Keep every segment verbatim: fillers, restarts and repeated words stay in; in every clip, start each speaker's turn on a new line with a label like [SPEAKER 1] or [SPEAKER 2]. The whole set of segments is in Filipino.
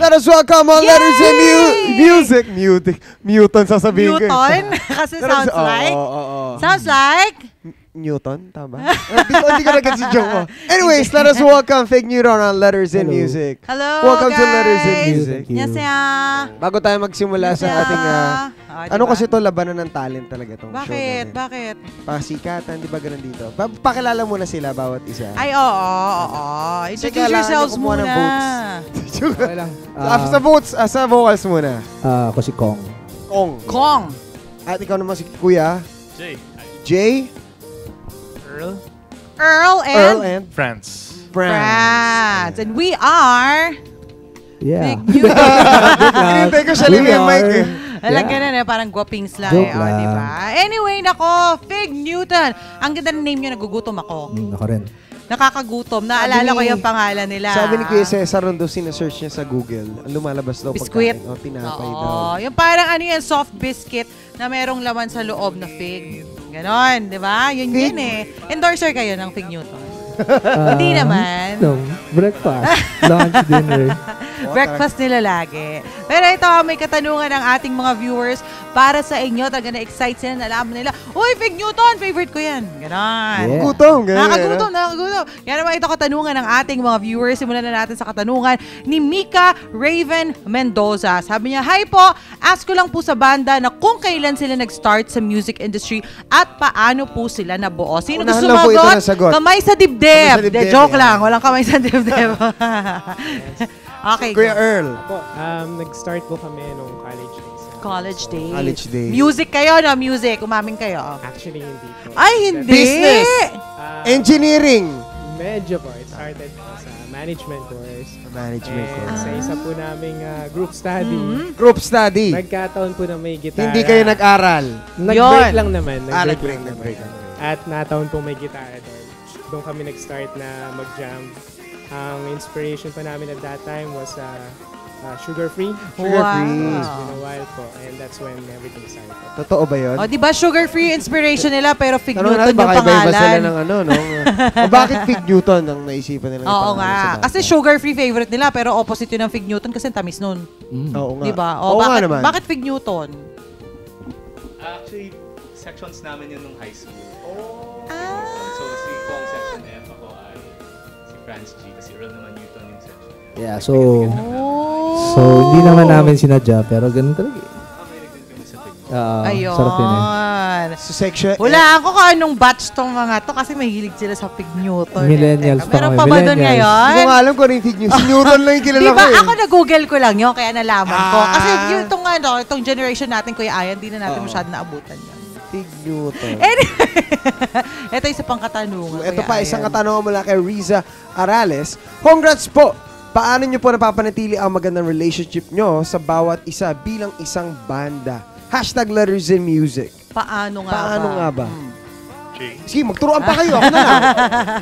[SPEAKER 1] let us welcome on Letters in mu- Music. Music. Muton, sasabihin ko.
[SPEAKER 2] Newton? Kasi sounds
[SPEAKER 1] oh,
[SPEAKER 2] like?
[SPEAKER 1] Oh, oh, oh.
[SPEAKER 2] Sounds like?
[SPEAKER 1] Newton, tama? Hindi ko, hindi ko na si joke mo. Anyways, let us welcome Fig Newton on Letters in
[SPEAKER 3] Hello.
[SPEAKER 1] Music.
[SPEAKER 2] Hello,
[SPEAKER 1] Welcome
[SPEAKER 2] guys.
[SPEAKER 1] to Letters in Music.
[SPEAKER 2] Yes, yeah.
[SPEAKER 1] Bago tayo magsimula sa
[SPEAKER 2] Yeah.
[SPEAKER 1] ating, uh,
[SPEAKER 2] Oh,
[SPEAKER 1] ano
[SPEAKER 2] diba?
[SPEAKER 1] kasi to labanan ng talent talaga itong show
[SPEAKER 2] Bakit?
[SPEAKER 1] natin.
[SPEAKER 2] Bakit?
[SPEAKER 1] Pasikatan, di ba ganun dito? Pa pakilala muna sila, bawat isa.
[SPEAKER 2] Ay, oo, oo, oo. Introduce
[SPEAKER 1] kailangan
[SPEAKER 2] yourselves
[SPEAKER 1] niyo kumuha ng
[SPEAKER 2] muna.
[SPEAKER 1] votes.
[SPEAKER 3] Okay lang.
[SPEAKER 1] Ah,
[SPEAKER 3] Ah,
[SPEAKER 1] sa votes, ah, sa vocals muna.
[SPEAKER 3] ah, ako si Kong.
[SPEAKER 1] Kong.
[SPEAKER 2] Kong.
[SPEAKER 1] At ikaw naman si Kuya.
[SPEAKER 4] Jay.
[SPEAKER 1] Jay.
[SPEAKER 4] Earl.
[SPEAKER 2] Earl and
[SPEAKER 1] Earl and
[SPEAKER 4] France.
[SPEAKER 1] Franz.
[SPEAKER 2] Franz. And we are
[SPEAKER 3] Yeah.
[SPEAKER 2] Big Newton.
[SPEAKER 1] Hinintay ko siya lang yung mic eh.
[SPEAKER 2] Alam
[SPEAKER 3] Yeah.
[SPEAKER 2] ganun eh, parang guwapings lang
[SPEAKER 3] Joke
[SPEAKER 2] eh. Oh,
[SPEAKER 3] lang.
[SPEAKER 2] diba? Anyway, nako, Fig Newton. Ang ganda ng name nyo, nagugutom ako.
[SPEAKER 3] Hmm, ako rin.
[SPEAKER 2] Nakakagutom. Naalala
[SPEAKER 1] Sabi
[SPEAKER 2] ko
[SPEAKER 1] ni-
[SPEAKER 2] yung pangalan nila.
[SPEAKER 1] Sabi ni Kuya Cesar Rondo, sinesearch niya sa Google. Ang lumalabas daw
[SPEAKER 2] Biscuit.
[SPEAKER 1] pagkain. O, tinapay
[SPEAKER 2] Oo.
[SPEAKER 1] daw.
[SPEAKER 2] Yung parang ano yan, soft biscuit na merong laman sa loob na fig. Ganon, di ba? Yun
[SPEAKER 1] Fig?
[SPEAKER 2] yun eh. Endorser kayo ng Fig Newton.
[SPEAKER 3] Ah,
[SPEAKER 2] Hindi naman.
[SPEAKER 3] No, breakfast, lunch, dinner.
[SPEAKER 2] Breakfast nila lagi. Pero ito, may katanungan ng ating mga viewers para sa inyo. Taga na-excite sila, nalaman nila, uy, Fig Newton, favorite ko yan. Ganon.
[SPEAKER 3] Yeah.
[SPEAKER 1] Gutom. ganyan,
[SPEAKER 2] Nakakagutom,
[SPEAKER 1] ano?
[SPEAKER 2] nakakagutom. Yan naman ito katanungan ng ating mga viewers. Simulan na natin sa katanungan ni Mika Raven Mendoza. Sabi niya, hi po, ask ko lang po sa banda na kung kailan sila nag-start sa music industry at paano po sila nabuo. Sino
[SPEAKER 1] Unahan
[SPEAKER 2] gusto
[SPEAKER 1] lang po ito
[SPEAKER 2] sumagot?
[SPEAKER 1] na sagot.
[SPEAKER 2] Kamay sa dibdib.
[SPEAKER 1] Kamay sa dibdib,
[SPEAKER 2] De, joke
[SPEAKER 1] yan.
[SPEAKER 2] lang, walang kamay sa dibdib. Okay,
[SPEAKER 1] Kuya
[SPEAKER 2] go.
[SPEAKER 1] Earl.
[SPEAKER 5] Po, um, nag-start po kami nung college days.
[SPEAKER 2] College days.
[SPEAKER 1] College days.
[SPEAKER 2] Music kayo, no? Music. Umamin kayo.
[SPEAKER 5] Actually, hindi po.
[SPEAKER 2] Ay, hindi.
[SPEAKER 1] Business.
[SPEAKER 5] Ah,
[SPEAKER 1] Engineering.
[SPEAKER 5] medyo po. It started po sa management course.
[SPEAKER 1] Management
[SPEAKER 5] And
[SPEAKER 1] course.
[SPEAKER 5] sa isa po naming ah, group study,
[SPEAKER 2] Mhm.
[SPEAKER 1] Group study.
[SPEAKER 5] nagkataon po na may gitara.
[SPEAKER 1] Hindi kayo nag-aral.
[SPEAKER 5] Nag-break
[SPEAKER 2] Yun.
[SPEAKER 5] lang naman.
[SPEAKER 1] Ah,
[SPEAKER 5] Nag-break
[SPEAKER 1] nag-break,
[SPEAKER 5] lang
[SPEAKER 1] nag-break.
[SPEAKER 5] naman. At nataon po may gitara doon. Doon kami nag-start na mag-jam. Ang inspiration pa namin at that time was uh, uh, Sugar Free.
[SPEAKER 1] Sugar
[SPEAKER 2] Wow.
[SPEAKER 1] free.
[SPEAKER 5] It's been a while po. And that's when everything started.
[SPEAKER 1] Totoo ba yun?
[SPEAKER 2] O, di ba sugar-free inspiration nila pero Fig
[SPEAKER 1] Tanong
[SPEAKER 2] Newton
[SPEAKER 1] natin,
[SPEAKER 2] yung
[SPEAKER 1] baka iba-iba sila
[SPEAKER 2] pangalan.
[SPEAKER 1] ng ano, no? o bakit Fig Newton ang naisipan nila?
[SPEAKER 2] Oo nga. Kasi sugar-free favorite nila pero opposite yun ng Fig Newton kasi tamis nun.
[SPEAKER 3] Mm.
[SPEAKER 1] Oo nga.
[SPEAKER 2] Di ba?
[SPEAKER 1] Oo
[SPEAKER 2] O,
[SPEAKER 1] nga
[SPEAKER 2] bakit,
[SPEAKER 1] naman.
[SPEAKER 2] bakit Fig Newton?
[SPEAKER 4] Actually, sections namin yun nung high school.
[SPEAKER 2] Ah.
[SPEAKER 4] So, si Kong section F, ako ay si Franz G. Kasi Earl naman Newton yung section F.
[SPEAKER 3] Yeah, so,
[SPEAKER 2] Oh.
[SPEAKER 3] so hindi naman namin sinadya, pero ganun talaga. eh.
[SPEAKER 4] Ah, may rin kami sa Fig.
[SPEAKER 3] Ah,
[SPEAKER 2] Ayun.
[SPEAKER 3] sarap yun eh.
[SPEAKER 1] So, section...
[SPEAKER 2] Wala ako kung anong batch tong mga to kasi mahilig sila sa Fig Newton.
[SPEAKER 3] Millennials
[SPEAKER 2] eh.
[SPEAKER 3] pa
[SPEAKER 2] Meron
[SPEAKER 3] kami,
[SPEAKER 2] pa ba doon
[SPEAKER 3] millennials.
[SPEAKER 2] ngayon?
[SPEAKER 1] Hindi ko nga alam kung ano yung Fig Newton. Si Newton lang yung kilala
[SPEAKER 2] Di
[SPEAKER 1] ko
[SPEAKER 2] ba?
[SPEAKER 1] eh.
[SPEAKER 2] Ako na-google ko lang yun kaya nalaman ko.
[SPEAKER 1] Ah.
[SPEAKER 2] Kasi yung itong, ano, itong generation natin, Kuya Ayan, di na natin
[SPEAKER 1] Oo.
[SPEAKER 2] masyado naabutan yun.
[SPEAKER 1] Fig Newton.
[SPEAKER 2] Anyway, ito isa pang katanungan.
[SPEAKER 1] Ito
[SPEAKER 2] Kuya
[SPEAKER 1] pa, isang
[SPEAKER 2] Ayan.
[SPEAKER 1] katanungan mula kay Riza Arales. Congrats po! Paano nyo po napapanatili ang magandang relationship nyo sa bawat isa bilang isang banda? Hashtag Letters in Music.
[SPEAKER 2] Paano nga
[SPEAKER 1] Paano
[SPEAKER 2] ba?
[SPEAKER 1] nga ba?
[SPEAKER 2] Hmm.
[SPEAKER 4] Okay.
[SPEAKER 1] Sige, magturuan pa kayo. Ako na lang.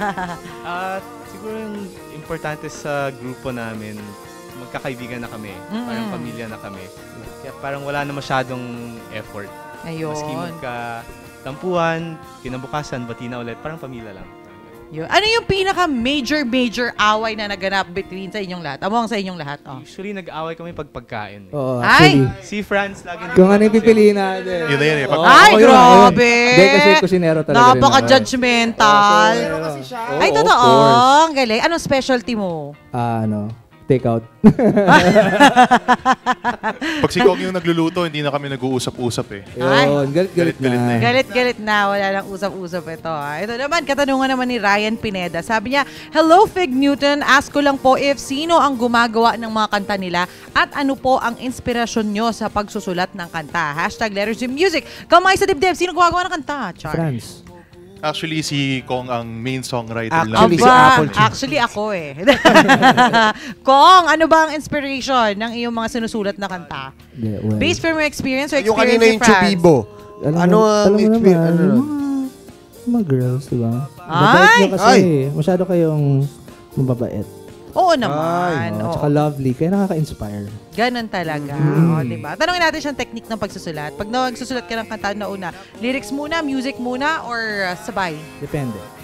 [SPEAKER 4] At siguro yung importante sa grupo namin, magkakaibigan na kami.
[SPEAKER 2] Mm-mm.
[SPEAKER 4] Parang pamilya na kami. Kaya parang wala na masyadong effort.
[SPEAKER 2] Ayun.
[SPEAKER 4] Maski magka-tampuhan, kinabukasan, bati na ulit, parang pamilya lang.
[SPEAKER 2] Yun. Ano yung pinaka-major, major away na naganap between sa inyong lahat? Among sa inyong lahat. Oh.
[SPEAKER 4] Usually, nag-aaway kami pag pagkain. Eh.
[SPEAKER 3] Oo,
[SPEAKER 2] Ay!
[SPEAKER 3] actually.
[SPEAKER 4] Si Franz lagi
[SPEAKER 3] Kung ano yung pipiliin natin.
[SPEAKER 6] Yun na yun eh. Pag-
[SPEAKER 3] Oo,
[SPEAKER 2] Ay,
[SPEAKER 3] yun, yun.
[SPEAKER 2] grabe!
[SPEAKER 3] Hindi, kasi kusinero talaga rin ako.
[SPEAKER 2] Napaka-judgmental.
[SPEAKER 3] Oo,
[SPEAKER 2] Ay,
[SPEAKER 3] of
[SPEAKER 2] totoo.
[SPEAKER 3] course.
[SPEAKER 2] Ang galing. Anong specialty mo?
[SPEAKER 3] Ah, ano, take out.
[SPEAKER 6] Pag si Kong yung nagluluto, hindi na kami nag-uusap-usap eh.
[SPEAKER 2] Ay.
[SPEAKER 3] Yun, galit-galit
[SPEAKER 6] Galit-galit na
[SPEAKER 3] na.
[SPEAKER 6] eh.
[SPEAKER 2] Galit-galit na. Wala lang usap-usap ito. ah. Ito naman, katanungan naman ni Ryan Pineda. Sabi niya, hello, Fig Newton. Ask ko lang po if sino ang gumagawa ng mga kanta nila at ano po ang inspirasyon nyo sa pagsusulat ng kanta. Hashtag Letters in Music. Kamay sa dibdib. Sino gumagawa ng kanta? Char.
[SPEAKER 3] France.
[SPEAKER 6] Actually, si Kong ang main songwriter
[SPEAKER 1] Actually,
[SPEAKER 6] lang.
[SPEAKER 1] si
[SPEAKER 2] Aba,
[SPEAKER 1] Apple Tree.
[SPEAKER 2] actually ako eh. Kong, ano ba ang inspiration ng iyong mga sinusulat na kanta?
[SPEAKER 3] Yeah, well.
[SPEAKER 2] Based from your experience or
[SPEAKER 1] Yung
[SPEAKER 2] experience
[SPEAKER 1] kanina
[SPEAKER 2] ni
[SPEAKER 1] yung
[SPEAKER 2] Franz?
[SPEAKER 1] Chubibo.
[SPEAKER 3] Alam
[SPEAKER 1] Ano
[SPEAKER 3] mo-
[SPEAKER 1] ang
[SPEAKER 3] alam mo
[SPEAKER 1] experience?
[SPEAKER 3] naman,
[SPEAKER 1] Ano nun?
[SPEAKER 3] yung mga, mga girls, di ba?
[SPEAKER 2] Ay!
[SPEAKER 3] Mabait nyo kasi.
[SPEAKER 1] Ay!
[SPEAKER 3] Masyado kayong mababait.
[SPEAKER 2] Oo naman.
[SPEAKER 3] Oh,
[SPEAKER 2] oo.
[SPEAKER 3] tsaka lovely. Kaya nakaka-inspire.
[SPEAKER 2] Ganon talaga.
[SPEAKER 3] Mm.
[SPEAKER 2] O, diba? Tanongin natin siyang technique ng pagsusulat. Pag nagsusulat ka ng kanta na una, lyrics muna, music muna, or uh, sabay?
[SPEAKER 3] Depende.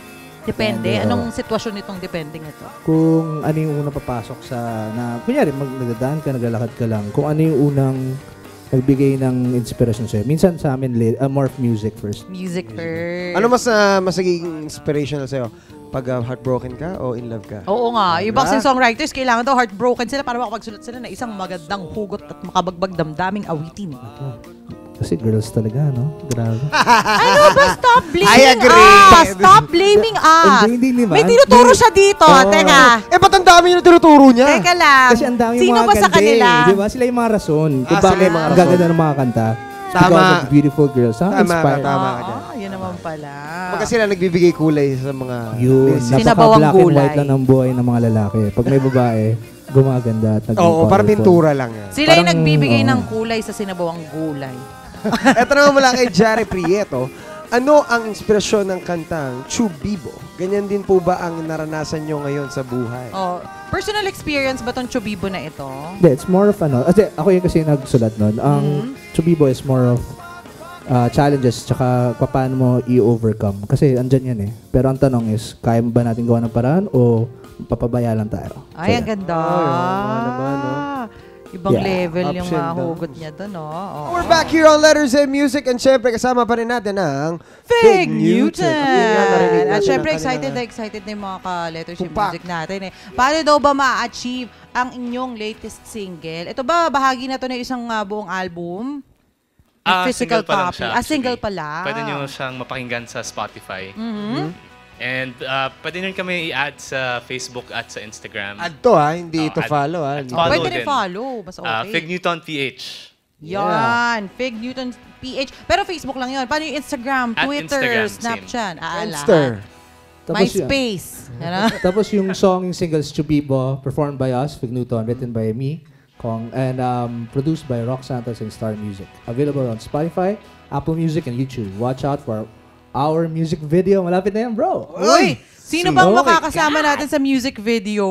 [SPEAKER 2] Depende.
[SPEAKER 3] Depende,
[SPEAKER 2] Anong
[SPEAKER 3] oo.
[SPEAKER 2] sitwasyon nitong depending ito?
[SPEAKER 3] Kung ano yung unang papasok sa, na, kunyari, mag, nagdadaan ka, naglalakad ka lang, kung ano yung unang nagbigay ng inspiration sa'yo. Minsan sa amin, li- uh, more of music first.
[SPEAKER 2] Music first.
[SPEAKER 1] Ano mas uh, mas naging inspirational sa'yo? Pag uh, heartbroken ka o in love ka?
[SPEAKER 2] Oo nga. Yung
[SPEAKER 1] Diba?
[SPEAKER 2] boxing songwriters, kailangan daw heartbroken sila para makapagsulat sila na isang magandang hugot at makabagbag damdaming awitin.
[SPEAKER 3] Kasi girls talaga, no? Grabe.
[SPEAKER 2] Ano ba? Stop blaming
[SPEAKER 1] I agree.
[SPEAKER 2] us! Stop blaming us!
[SPEAKER 3] Hindi, hindi naman.
[SPEAKER 2] May tinuturo
[SPEAKER 3] Hindi.
[SPEAKER 2] siya dito.
[SPEAKER 3] Oo.
[SPEAKER 2] Teka.
[SPEAKER 1] Eh, ba't ang dami yung tinuturo niya?
[SPEAKER 2] Teka lang.
[SPEAKER 3] Kasi ang dami
[SPEAKER 2] Sino
[SPEAKER 3] mga
[SPEAKER 2] ba sa
[SPEAKER 3] ganda
[SPEAKER 2] kanila?
[SPEAKER 3] eh, di ba? Sila yung mga rason. Kung
[SPEAKER 1] Ah,
[SPEAKER 3] bakit
[SPEAKER 1] sila yung mga
[SPEAKER 3] ang
[SPEAKER 1] rason.
[SPEAKER 3] gaganda ng mga kanta.
[SPEAKER 1] Tama.
[SPEAKER 3] Because of beautiful girls. Ha?
[SPEAKER 1] Tama ka,
[SPEAKER 3] Inspired.
[SPEAKER 1] tama ka dyan.
[SPEAKER 2] Ah, yun naman pala.
[SPEAKER 1] Pagka sila nagbibigay kulay sa mga...
[SPEAKER 3] Yun.
[SPEAKER 1] lyrics.
[SPEAKER 2] Sinabawang
[SPEAKER 3] Napaka-black and
[SPEAKER 2] gulay.
[SPEAKER 3] white lang ng buhay ng mga lalaki. Pag may babae, gumaganda at naging
[SPEAKER 1] Oo, parang
[SPEAKER 3] colorful.
[SPEAKER 1] pintura lang yan.
[SPEAKER 2] Sila yung
[SPEAKER 3] Parang,
[SPEAKER 2] nagbibigay
[SPEAKER 3] oo.
[SPEAKER 2] ng kulay sa sinabawang gulay.
[SPEAKER 1] Eto naman mula kay Jare Prieto. Ano ang inspirasyon ng kantang Chubibo? Ganyan din po ba ang naranasan nyo ngayon sa buhay?
[SPEAKER 2] Oh, personal experience ba tong Chubibo na ito?
[SPEAKER 3] Hindi, it's more of ano. Kasi ako yung kasi nagsulat nun. Ang
[SPEAKER 2] Mm-hmm.
[SPEAKER 3] Chubibo is more of uh, challenges tsaka paano mo i-overcome. Kasi andyan yan eh. Pero ang tanong is, kaya mo ba natin gawa ng paraan o papabaya lang tayo?
[SPEAKER 2] Ay, ang
[SPEAKER 3] So,
[SPEAKER 2] ganda.
[SPEAKER 1] Ay, oo nga naman, no?
[SPEAKER 3] Yeah.
[SPEAKER 2] Ibang level yung
[SPEAKER 1] Ups and
[SPEAKER 2] uh,
[SPEAKER 1] downs.
[SPEAKER 2] hugot niya doon, no? Oo.
[SPEAKER 1] We're back here on Letters and Music and syempre kasama pa rin natin ang
[SPEAKER 2] Fig Newton!
[SPEAKER 1] Yun nga, narinig natin
[SPEAKER 2] At
[SPEAKER 1] ang
[SPEAKER 2] syempre,
[SPEAKER 1] kanilang-
[SPEAKER 2] excited na excited na yung mga ka-letters and
[SPEAKER 1] Tupak.
[SPEAKER 2] music natin eh. Paano daw ba ma-achieve ang inyong latest single? Ito ba, bahagi na to ng isang uh, buong album? With
[SPEAKER 4] Ah,
[SPEAKER 2] physical
[SPEAKER 4] single pa lang
[SPEAKER 2] copy.
[SPEAKER 4] siya,
[SPEAKER 2] Ah, single
[SPEAKER 4] actually.
[SPEAKER 2] pala.
[SPEAKER 4] Pwede nyo siyang mapakinggan sa Spotify.
[SPEAKER 2] Mhm.
[SPEAKER 4] And uh, pwede nyo kami i-add sa Facebook at sa Instagram.
[SPEAKER 1] Add to ha, hindi
[SPEAKER 4] Oh,
[SPEAKER 1] ito
[SPEAKER 4] add-
[SPEAKER 1] follow ha.
[SPEAKER 4] add
[SPEAKER 1] Hindi-
[SPEAKER 4] follow.
[SPEAKER 2] Pwede rin
[SPEAKER 4] din.
[SPEAKER 2] follow. Mas okay.
[SPEAKER 4] Uh, Fig Newton P H.
[SPEAKER 2] Yan. Fig Newton P H. Pero Facebook lang yun. Paano yung Instagram,
[SPEAKER 4] At
[SPEAKER 2] Twitter,
[SPEAKER 4] Instagram, same.
[SPEAKER 2] Snapchat? Ah,
[SPEAKER 1] Friendster.
[SPEAKER 2] lahat.
[SPEAKER 3] tapos yun.
[SPEAKER 2] MySpace. Ano?
[SPEAKER 3] Tapos yung song, yung singles Chubibo, performed by us, Fig Newton, written by me, Kong, and um, produced by Rock Santos and Star Music. Available on Spotify, Apple Music, and YouTube. Watch out for our music video. Malapit na yan, bro.
[SPEAKER 2] Uy! Sino bang
[SPEAKER 3] Oh my
[SPEAKER 2] makakasama natin sa music video?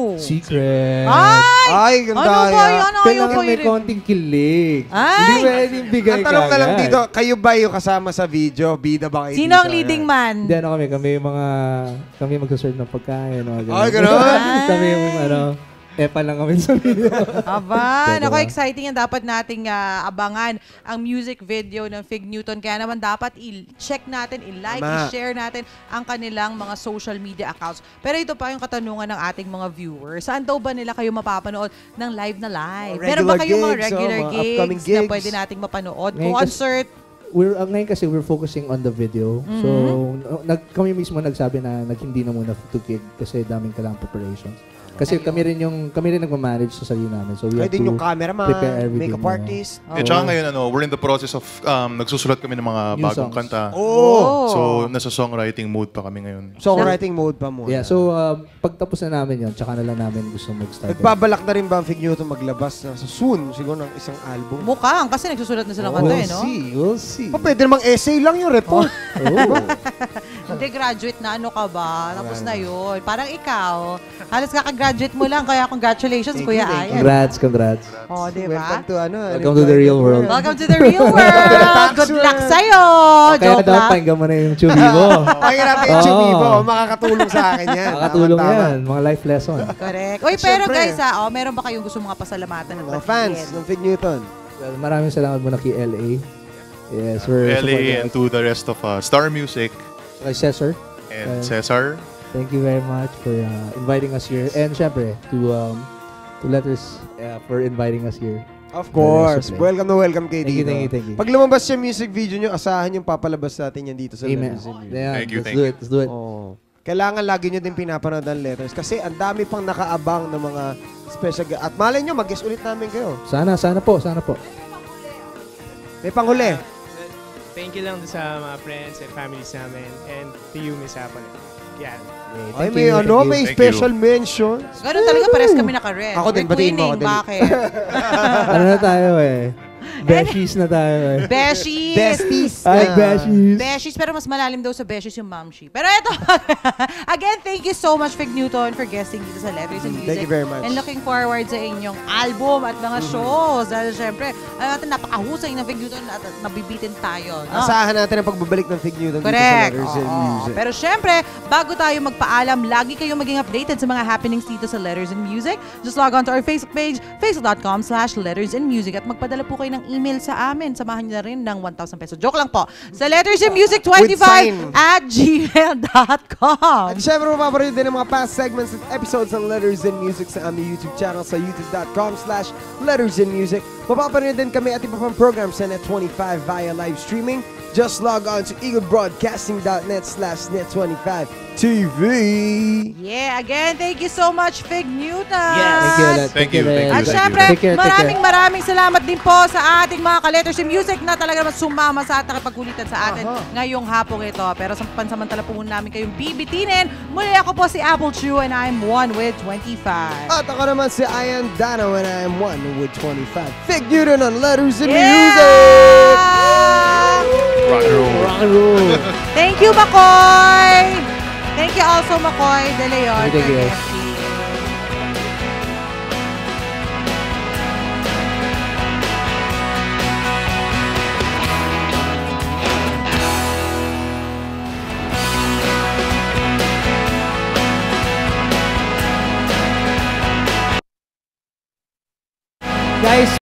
[SPEAKER 3] Secret.
[SPEAKER 2] Ay!
[SPEAKER 1] Ay, ganda
[SPEAKER 2] Ano ba
[SPEAKER 1] yan.
[SPEAKER 2] yan? Ayaw
[SPEAKER 3] Kailangan
[SPEAKER 2] ko
[SPEAKER 3] may
[SPEAKER 2] yun.
[SPEAKER 3] konting kilig.
[SPEAKER 2] Ay!
[SPEAKER 3] Hindi pwedeng bigay
[SPEAKER 1] Ang
[SPEAKER 3] ka
[SPEAKER 1] tanong na lang
[SPEAKER 3] agad.
[SPEAKER 1] dito, kayo ba yung kasama sa video? Bida ba kayo
[SPEAKER 2] Sino
[SPEAKER 1] dito?
[SPEAKER 2] ang leading man?
[SPEAKER 3] Hindi, ano kami, kami yung mga, kami magsaserve ng pagkain. Mga ganun.
[SPEAKER 1] Ay, ganun?
[SPEAKER 3] kami yung, ano, epa lang kami sa video.
[SPEAKER 2] Aba,
[SPEAKER 3] Diba?
[SPEAKER 2] nako exciting yan. Dapat nating ah, abangan ang music video ng Fig Newton. Kaya naman dapat i-check natin, i-like,
[SPEAKER 1] Tama.
[SPEAKER 2] i-share natin ang kanilang mga social media accounts. Pero ito pa yung katanungan ng ating mga viewers. Saan daw ba nila kayo mapapanood ng live na live?
[SPEAKER 1] Oh,
[SPEAKER 2] Meron ba
[SPEAKER 1] regular
[SPEAKER 2] kayong mga
[SPEAKER 1] gigs,
[SPEAKER 2] regular
[SPEAKER 1] oh, mga
[SPEAKER 2] gigs,
[SPEAKER 1] upcoming
[SPEAKER 2] na
[SPEAKER 1] gigs?
[SPEAKER 2] pwede nating mapanood?
[SPEAKER 3] Ngayon kasi-
[SPEAKER 2] Concert?
[SPEAKER 3] We're, uh, ngayon kasi we're focusing on the video. So,
[SPEAKER 2] Mm-hmm.
[SPEAKER 3] uh, nag, kami mismo nagsabi na nag, hindi na muna to gig kasi daming kailangan preparations. Kasi kami rin yung, kami rin nagmamanage sa sarili namin. So, we
[SPEAKER 1] Kayo
[SPEAKER 3] have
[SPEAKER 1] din
[SPEAKER 3] to
[SPEAKER 1] yung cameraman,
[SPEAKER 3] prepare everything.
[SPEAKER 1] makeup
[SPEAKER 3] na-
[SPEAKER 1] artist.
[SPEAKER 6] Eh, tsaka ngayon, ano, we're in the process of, um, nagsusulat kami ng mga
[SPEAKER 3] New
[SPEAKER 6] bagong
[SPEAKER 3] songs.
[SPEAKER 6] kanta.
[SPEAKER 1] Oh!
[SPEAKER 6] So, nasa songwriting mode pa kami ngayon.
[SPEAKER 1] Songwriting mode pa muna.
[SPEAKER 3] Yeah, so, um, pagtapos na namin yun, tsaka na lang namin gusto mag-start.
[SPEAKER 1] Nagbabalak na rin ba ang Fig Newton maglabas na sa soon, siguro ng isang album?
[SPEAKER 2] Mukhang, kasi nagsusulat na silang
[SPEAKER 1] Oh,
[SPEAKER 2] kanta
[SPEAKER 3] We'll
[SPEAKER 2] eh, no?
[SPEAKER 3] see, we'll see.
[SPEAKER 1] Pa, pwede namang essay lang yung report.
[SPEAKER 3] Oh.
[SPEAKER 2] Hindi, graduate na ano ka ba? Tapos na yun. Parang ikaw, halos kakagraduate mo lang, kaya congratulations,
[SPEAKER 1] Thank
[SPEAKER 2] Kuya
[SPEAKER 1] you, thank
[SPEAKER 2] Ayan.
[SPEAKER 3] Congrats, congrats.
[SPEAKER 2] O, di ba?
[SPEAKER 1] Welcome to ano.
[SPEAKER 3] Welcome to the real world.
[SPEAKER 2] Welcome to the real world! Good luck sa'yo!
[SPEAKER 3] Kaya
[SPEAKER 2] Joke
[SPEAKER 3] dapat
[SPEAKER 2] lang.
[SPEAKER 3] pakinggan mo na yung Chubibo.
[SPEAKER 1] Pakinggan natin yung
[SPEAKER 3] Oo.
[SPEAKER 1] Chubibo. Makakatulong sa akin yan.
[SPEAKER 3] Nakakatulong
[SPEAKER 1] Tama-tama.
[SPEAKER 3] yan, mga life lesson.
[SPEAKER 2] Correct. Uy, pero
[SPEAKER 1] Siyempre.
[SPEAKER 2] guys, ah, oh, meron ba kayong gusto mga pasalamatan ng
[SPEAKER 1] Mga fans ng Fig Newton.
[SPEAKER 3] Well, maraming salamat muna kay L A. Yes, we're
[SPEAKER 6] L A
[SPEAKER 3] supporting
[SPEAKER 6] and to the rest of uh, Star Music
[SPEAKER 3] kay Cesar.
[SPEAKER 6] and
[SPEAKER 3] Uh,
[SPEAKER 6] Cesar.
[SPEAKER 3] Thank you very much for uh, inviting us here. And syempre, to um, to Letters uh, for inviting us here.
[SPEAKER 1] Of course.
[SPEAKER 3] Very
[SPEAKER 1] Welcome na welcome kayo
[SPEAKER 3] Thank you,
[SPEAKER 1] dito.
[SPEAKER 3] thank you, thank you.
[SPEAKER 1] Pag lumabas yung music video nyo, asahan yung papalabas natin yan dito sa
[SPEAKER 3] Amen.
[SPEAKER 1] Letters and Music.
[SPEAKER 3] Yeah,
[SPEAKER 6] Thank you,
[SPEAKER 3] let's
[SPEAKER 6] thank
[SPEAKER 3] do
[SPEAKER 6] you.
[SPEAKER 3] it, let's do it.
[SPEAKER 1] Oh. Kailangan lagi nyo din pinapanood ang letters kasi ang dami pang nakaabang ng mga special gu- at malay nyo, mag-guest ulit namin kayo.
[SPEAKER 3] Sana, sana po, sana po.
[SPEAKER 1] May panghuli.
[SPEAKER 5] Thank you lang sa mga friends and families namin and to you, Miss Apple. Yan.
[SPEAKER 1] Ay,
[SPEAKER 3] Thank
[SPEAKER 1] may
[SPEAKER 3] you,
[SPEAKER 1] ano,
[SPEAKER 3] thank you.
[SPEAKER 1] may
[SPEAKER 6] Thank
[SPEAKER 1] special mention.
[SPEAKER 2] Ganun talaga, pares kami naka-red.
[SPEAKER 1] Ako din,
[SPEAKER 2] We're
[SPEAKER 1] batiin mo ako,
[SPEAKER 2] twinning.
[SPEAKER 1] dali.
[SPEAKER 2] Bakit?
[SPEAKER 3] Ano na tayo eh? Beshies na tayo eh.
[SPEAKER 2] Beshies!
[SPEAKER 1] Besties.
[SPEAKER 3] Ay,
[SPEAKER 1] Ah.
[SPEAKER 3] beshies.
[SPEAKER 2] Beshies, pero mas malalim daw sa Beshies yung Mamshi. Pero eto, again, thank you so much, Fig Newton, for guesting dito sa Letters and Music.
[SPEAKER 1] Thank you very much.
[SPEAKER 2] And looking forward sa inyong album at mga shows. Dahil syempre, alam natin, napakahusay ng Fig Newton at at nabibitin tayo. No?
[SPEAKER 1] Asahan natin ang pagbabalik ng Fig Newton dito sa
[SPEAKER 2] Correct.
[SPEAKER 1] Letters and
[SPEAKER 2] Oo.
[SPEAKER 1] Music.
[SPEAKER 2] Pero syempre, bago tayo magpaalam, lagi kayong maging updated sa mga happenings dito sa Letters and Music. Just log on to our Facebook page, facebook.com slash letters and music at magpadala po kayo ng email sa amin. Samahan niyo na rin ng one thousand peso. Joke lang po. Sa letters and music twenty-five at gmail dot com.
[SPEAKER 1] At syempre, mapapanood din ang mga past segments at episodes ng Letters and Music sa aming YouTube channel sa youtube.com slash letters and music. Mapapanood din kami at iba pang programs sa Net twenty-five via live streaming. Just log on to eaglebroadcasting.net slash net25 TV.
[SPEAKER 2] Yeah, again, thank you so much, Fig Newton.
[SPEAKER 3] Thank you ulit.
[SPEAKER 6] Thank you, thank you.
[SPEAKER 2] At syempre,
[SPEAKER 3] Take care, take
[SPEAKER 2] maraming
[SPEAKER 3] care.
[SPEAKER 2] maraming salamat din po sa ating mga ka-letters in music na talaga naman sumama sa at nakipagkulitan sa atin
[SPEAKER 1] Aha.
[SPEAKER 2] ngayong hapong ito. Pero sa pansamantala po muna namin kayong bibitinin. Muli ako po si Apple Chew and I'm one with twenty-five.
[SPEAKER 1] At ako naman si Ian Dano and I am one with twenty-five. Fig Newton on Letters and
[SPEAKER 2] Yeah!
[SPEAKER 1] Music!
[SPEAKER 6] Rock and roll.
[SPEAKER 3] Rock and roll.
[SPEAKER 2] Thank you, Makoy! Thank you also, Makoy De Leon.
[SPEAKER 3] Thank you.
[SPEAKER 2] F T.
[SPEAKER 3] Guys,